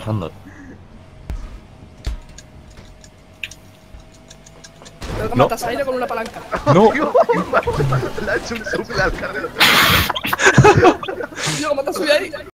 pasando? Tengo que No. matar a Zaire con una palanca. ¡No! Le ha hecho un suple al carrero. Tío, ¿cómo te has subido ahí?